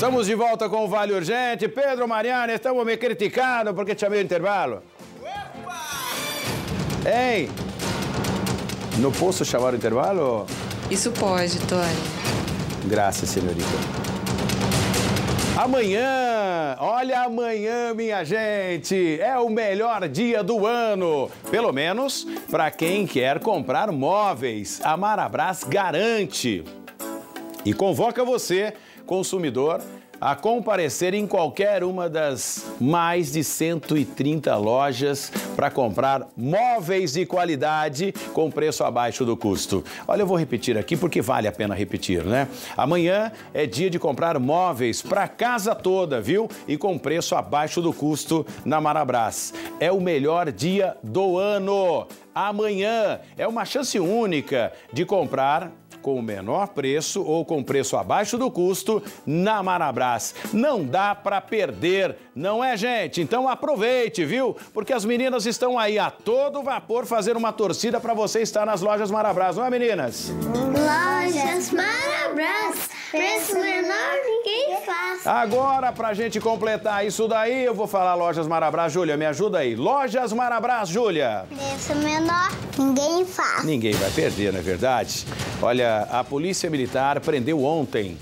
Estamos de volta com o Vale Urgente. Pedro, Mariana, estamos me criticando porque chamei o intervalo. Ei, não posso chamar o intervalo? Isso pode, Tony. Graças, senhorita. Amanhã, olha amanhã, minha gente, é o melhor dia do ano. Pelo menos para quem quer comprar móveis. A Marabras garante e convoca você, consumidor, a comparecer em qualquer uma das mais de 130 lojas para comprar móveis de qualidade com preço abaixo do custo. Olha, eu vou repetir aqui porque vale a pena repetir, né? Amanhã é dia de comprar móveis para casa toda, viu? E com preço abaixo do custo na Marabras. É o melhor dia do ano. Amanhã é uma chance única de comprar com o menor preço ou com preço abaixo do custo na Marabras. Não dá para perder, não é, gente? Então aproveite, viu? Porque as meninas estão aí a todo vapor fazendo uma torcida para você estar nas lojas Marabras, não é, meninas? Lojas Marabras, preço menor ninguém faz. Agora, pra gente completar isso daí, eu vou falar lojas Marabras. Júlia, me ajuda aí. Lojas Marabras, Júlia. Preço menor ninguém faz. Ninguém vai perder, não é verdade? Olha, a Polícia Militar prendeu ontem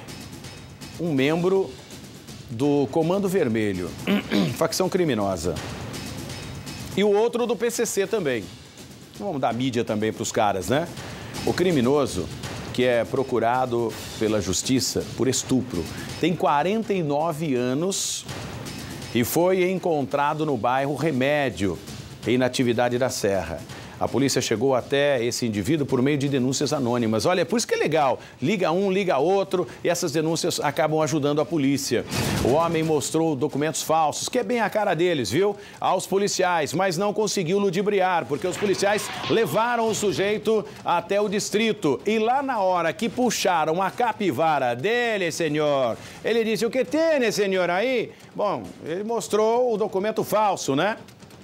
um membro do Comando Vermelho, facção criminosa, e o outro do PCC também. Vamos dar mídia também para os caras, né? O criminoso, que é procurado pela Justiça por estupro, tem 49 anos e foi encontrado no bairro Remédio, em Natividade da Serra. A polícia chegou até esse indivíduo por meio de denúncias anônimas. Olha, por isso que é legal. Liga um, liga outro e essas denúncias acabam ajudando a polícia. O homem mostrou documentos falsos, que é bem a cara deles, viu? Aos policiais, mas não conseguiu ludibriar, porque os policiais levaram o sujeito até o distrito. E lá na hora que puxaram a capivara dele, senhor, ele disse, o que tem, senhor, aí? Bom, ele mostrou o documento falso, né?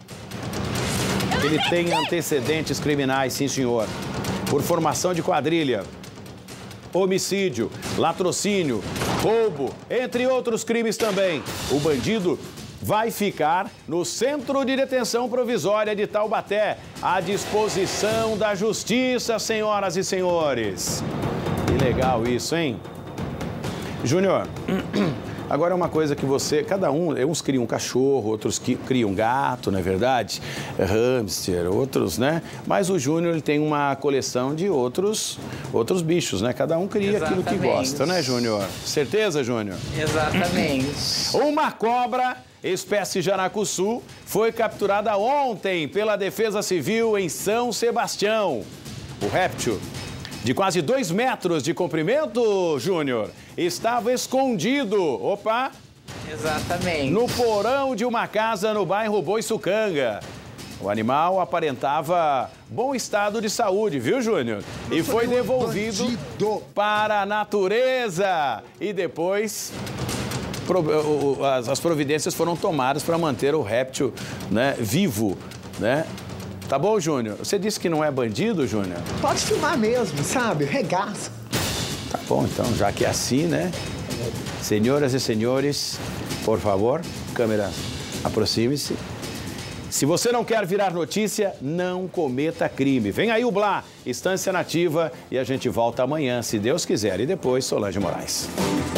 Ele tem antecedentes criminais, sim, senhor, por formação de quadrilha, homicídio, latrocínio, roubo, entre outros crimes também. O bandido vai ficar no Centro de Detenção Provisória de Taubaté, à disposição da Justiça, senhoras e senhores. Que legal isso, hein? Júnior, agora é uma coisa que você, cada um, uns criam um cachorro, outros criam um gato, não é verdade? Hamster, outros, né? Mas o Júnior, ele tem uma coleção de outros bichos, né? Cada um cria aquilo que gosta, né, Júnior? Certeza, Júnior? Exatamente. Uma cobra, espécie jaracuçu, foi capturada ontem pela Defesa Civil em São Sebastião. O réptil, de quase 2 metros de comprimento, Júnior, estava escondido, Exatamente. no porão de uma casa no bairro Boiçucanga. O animal aparentava bom estado de saúde, viu, Júnior? E foi devolvido para a natureza. E depois as providências foram tomadas para manter o réptil, né, vivo, né? Tá bom, Júnior? Você disse que não é bandido, Júnior? Pode filmar mesmo, sabe? Regaça. Tá bom, então, já que é assim, né? Senhoras e senhores, por favor, câmera, aproxime-se. Se você não quer virar notícia, não cometa crime. Vem aí o Blá, Estância Nativa, e a gente volta amanhã, se Deus quiser. E depois, Solange Moraes.